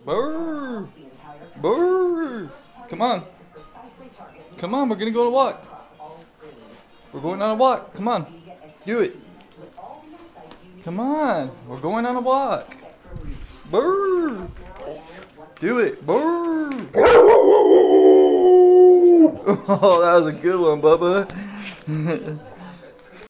Brr. Brr. Come on. Come on, we're gonna go on a walk. We're going on a walk. Come on. Do it. Come on. We're going on a walk. Brr. Do it. Brr. Oh, that was a good one, Bubba.